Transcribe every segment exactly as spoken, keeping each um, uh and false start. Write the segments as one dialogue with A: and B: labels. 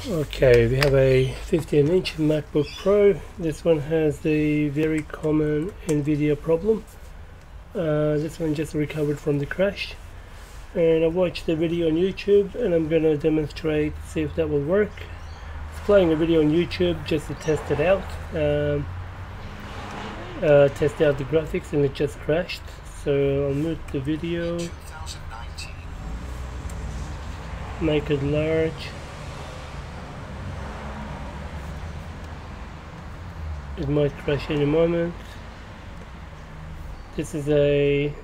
A: Okay, we have a fifteen inch MacBook Pro. This one has the very common NVIDIA problem. Uh, this one just recovered from the crash, and I watched the video on YouTube and I'm gonna demonstrate, see if that will work. It's playing a video on YouTube just to test it out, um, uh, test out the graphics, and it just crashed. So I'll mute the video, make it large. It might crash any moment. This is a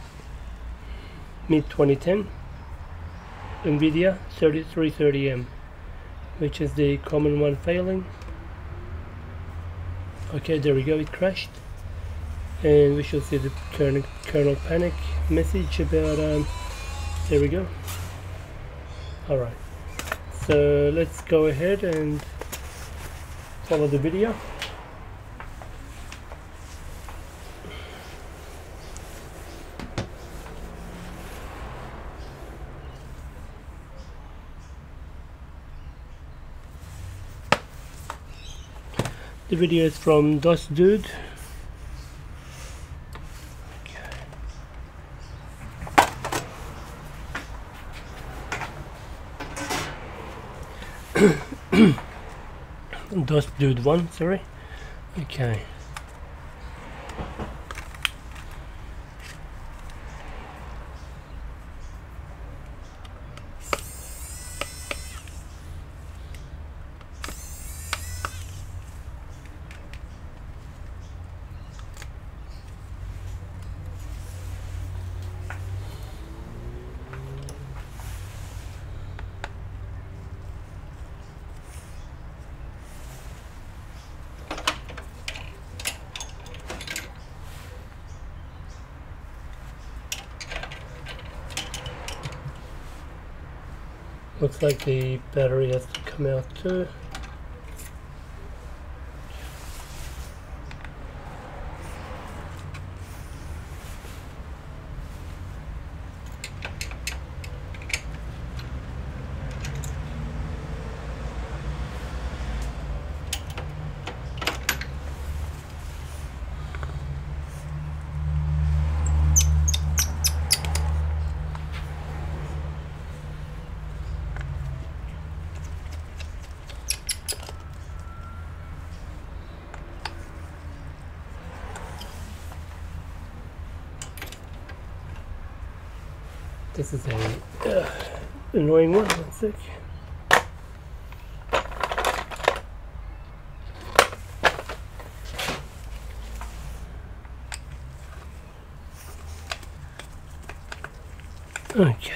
A: mid twenty ten NVIDIA thirty-three thirty M, which is the common one failing. Okay, there we go, it crashed. And we should see the kernel, kernel panic message about, um, there we go. Alright, so let's go ahead and follow the video. The video is from DOS Dude. Okay. DOS Dude one, sorry. Okay. Looks like the battery has to come out too. This is a uh, annoying one. One sec. Okay.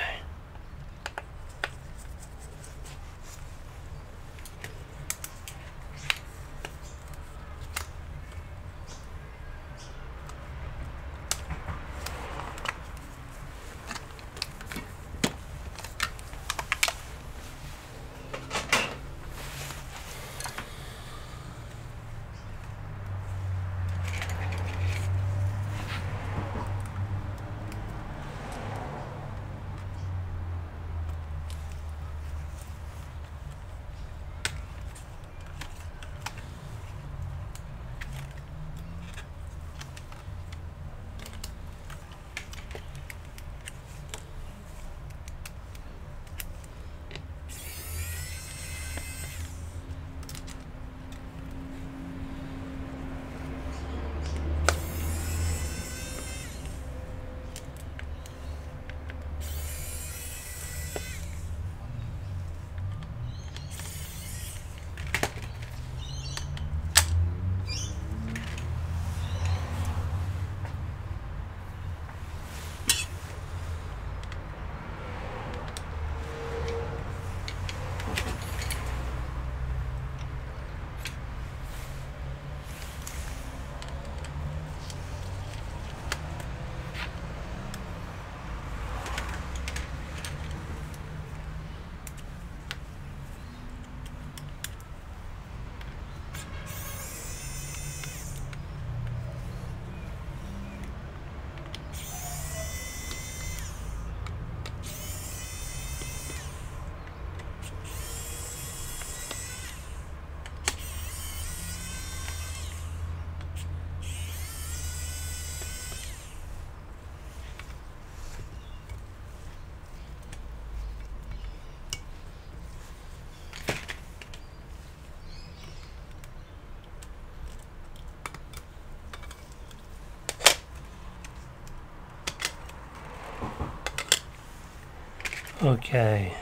A: Okay.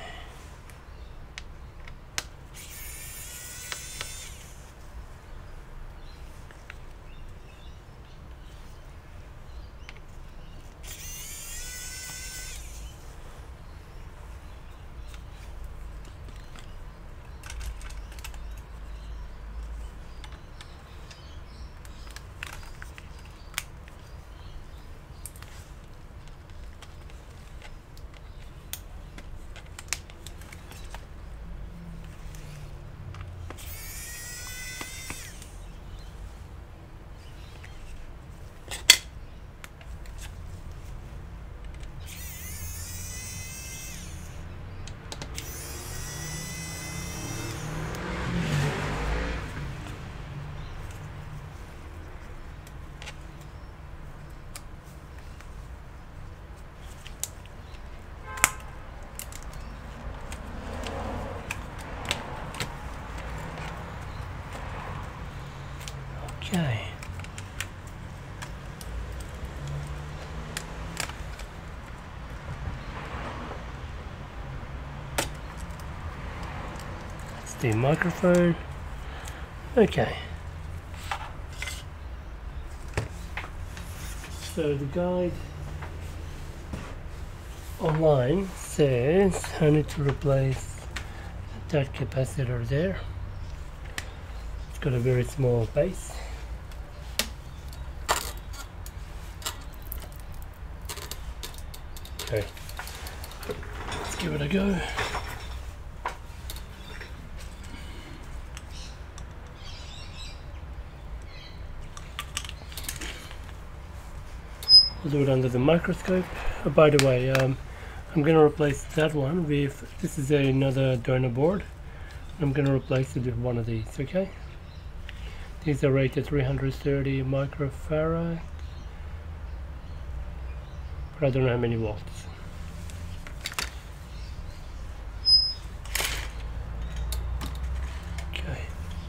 A: Okay. That's the microphone. Okay. So the guide online says I need to replace that capacitor there. It's got a very small base. Okay, let's give it a go. We'll do it under the microscope. Oh, by the way, um, I'm going to replace that one with, this is another donor board. I'm going to replace it with one of these, okay? These are rated three hundred thirty microfarad, but I don't know how many volts. Okay.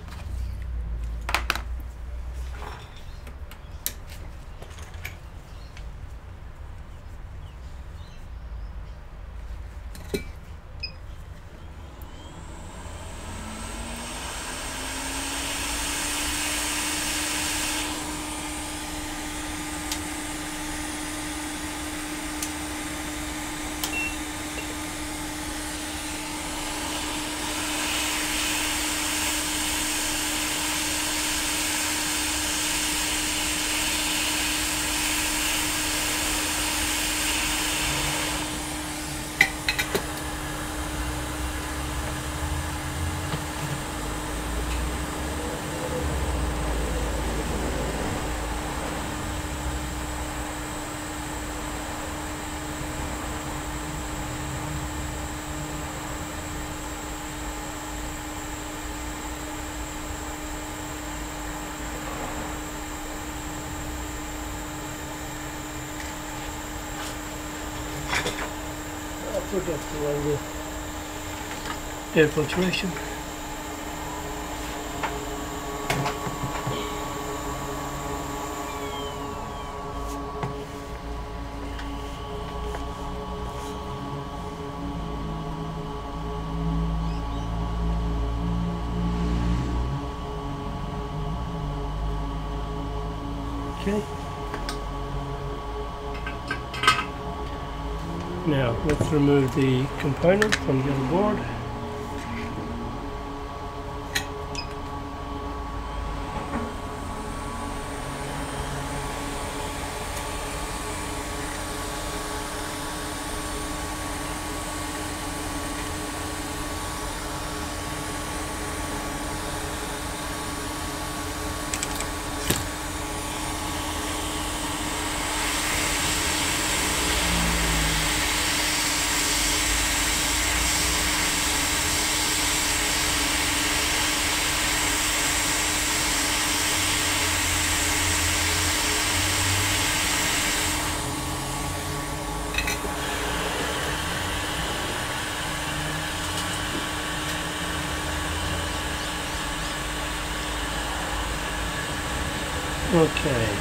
A: Forget to run the air filtration. Okay. Now let's remove the component from the other board. Okay.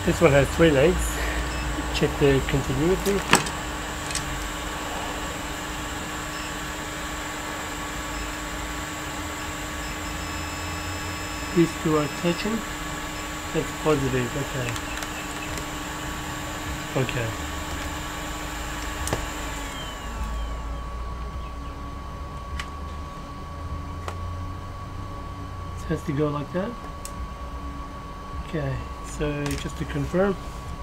A: This one has three legs. Check the continuity. These two are touching. That's positive. Okay. Okay. It has to go like that. Okay. So just to confirm.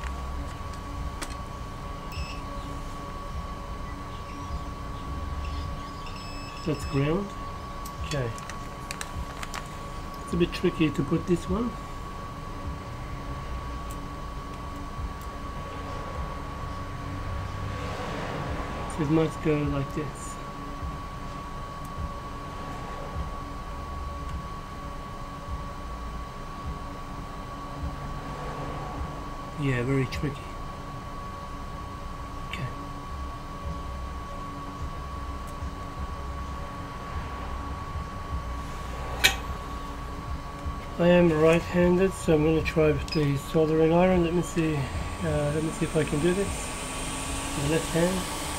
A: That's ground. Okay. It's a bit tricky to put this one. So it must go like this. Yeah, very tricky. Okay. I am right-handed, so I'm going to try with the soldering iron. Let me see. Uh, let me see if I can do this. With the left hand.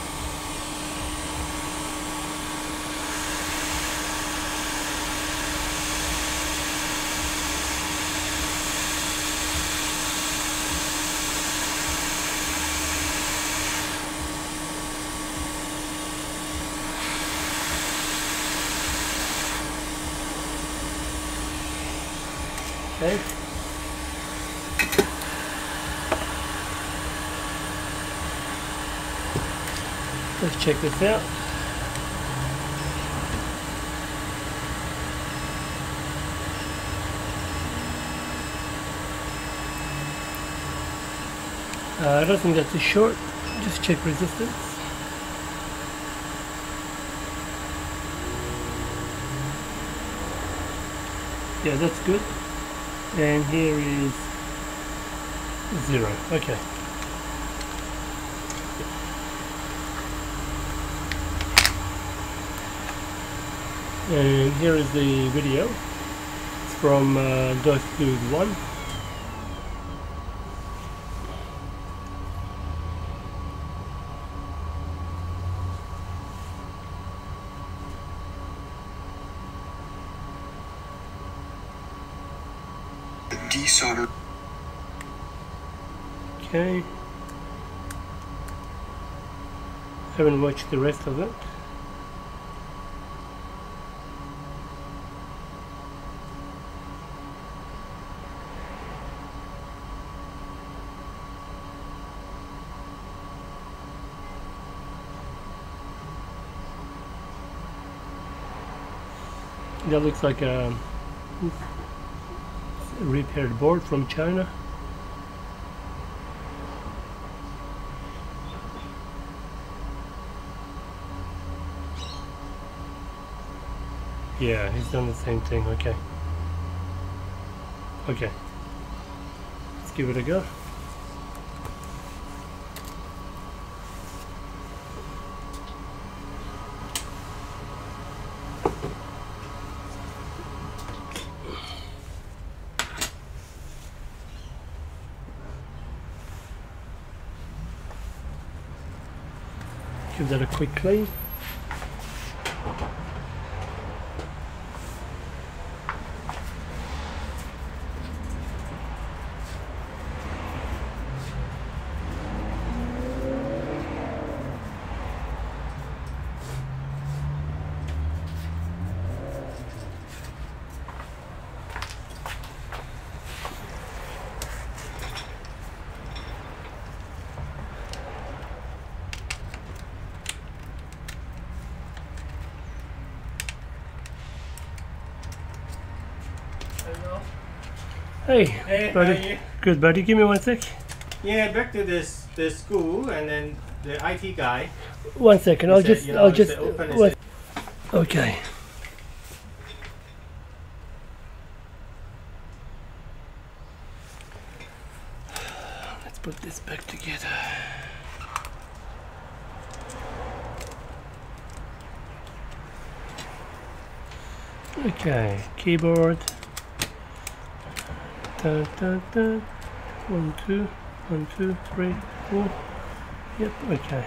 A: Okay. Let's check this out. Uh, I don't think that's too short. Just check resistance. Yeah, that's good. And here is zero. Okay. And here is the video. It's from uh, Darug one.
B: Desolder.
A: Okay. Haven't watched the rest of it. That looks like a repaired board from China. Yeah, he's done the same thing. Okay. Okay. Let's give it a go. Give that a quick clean. Hey,
C: Hey,
A: buddy.
C: how are you?
A: Good, buddy. Give me one sec.
C: Yeah, back to this the school and then the I T guy.
A: One second.
C: He
A: I'll
C: said,
A: just.
C: you know,
A: I'll
C: it's
A: just.
C: the open, it's
A: What? Okay. Let's put this back together. Okay, keyboard. Dun, dun, dun. One, two, one, two, three, four. Yep, okay.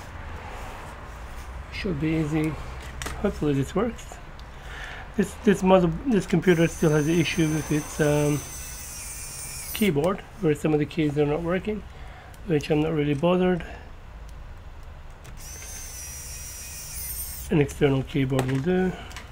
A: Should be easy. Hopefully this works. This this mother this computer still has the issue with its um, keyboard, where some of the keys are not working, which I'm not really bothered. An external keyboard will do.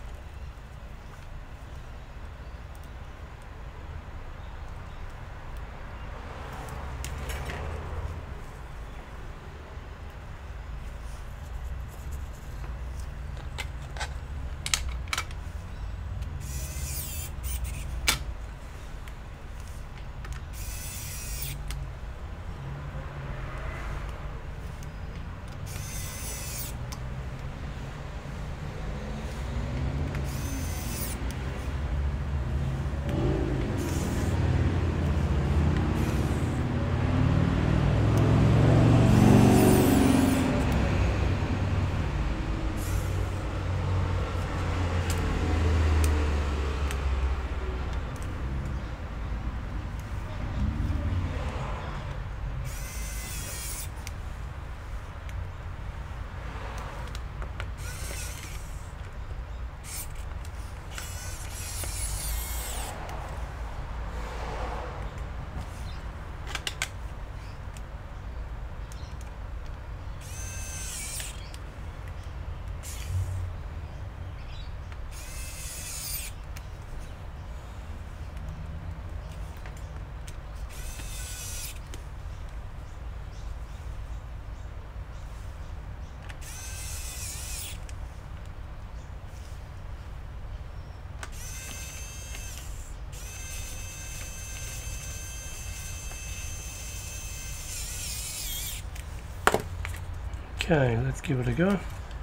A: Okay, let's give it a go.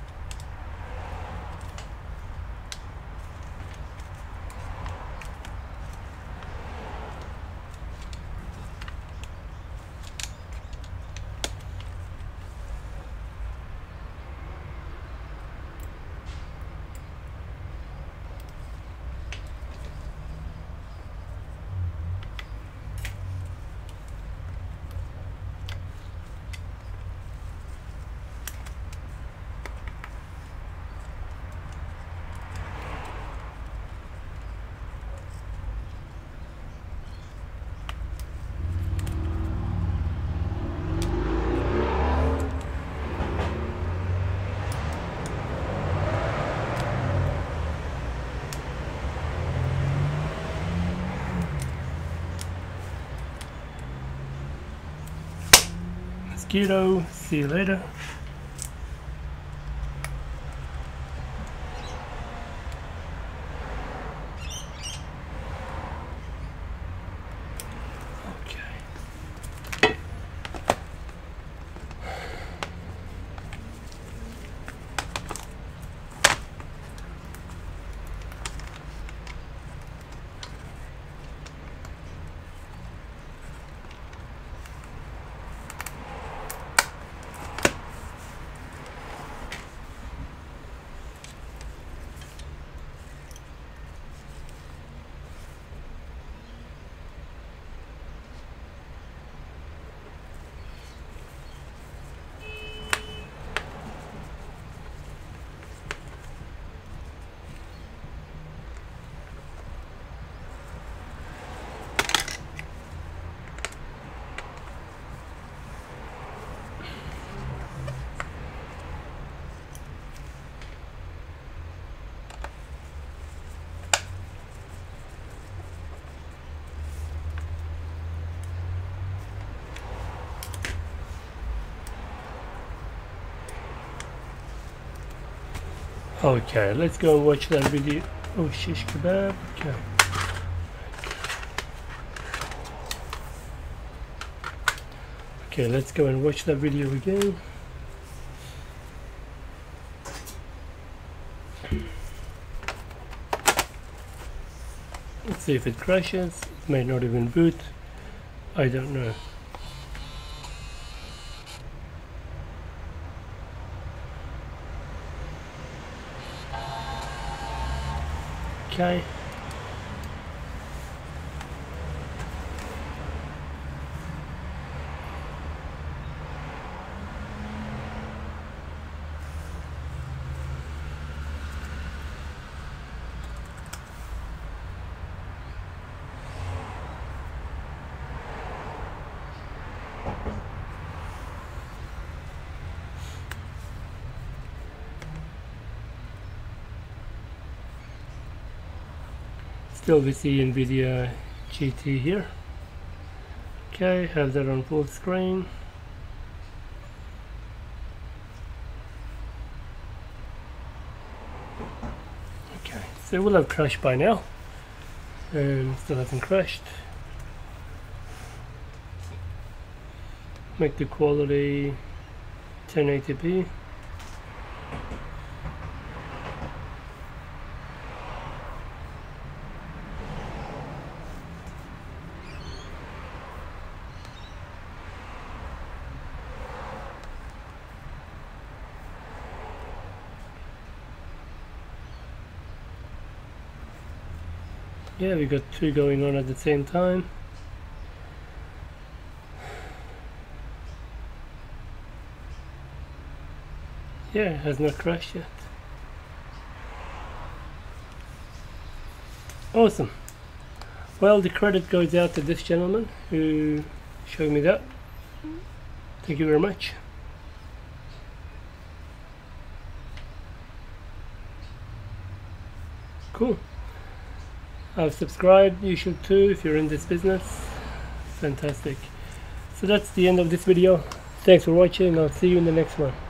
A: Mosquito, see you later. Okay, let's go and watch that video. Oh, shish kebab. Okay. Okay, let's go and watch that video again. Let's see if it crashes. It may not even boot. I don't know. Okay. Still we see NVIDIA G T here. Okay, have that on full screen. Okay, so it will have crashed by now, and still hasn't crashed. Make the quality ten eighty p. Yeah, we got two going on at the same time. Yeah, it has not crashed yet. Awesome. Well, the credit goes out to this gentleman who showed me that. Thank you very much. Cool. I've subscribed, you should too if you're in this business. Fantastic. So that's the end of this video. Thanks for watching, I'll see you in the next one.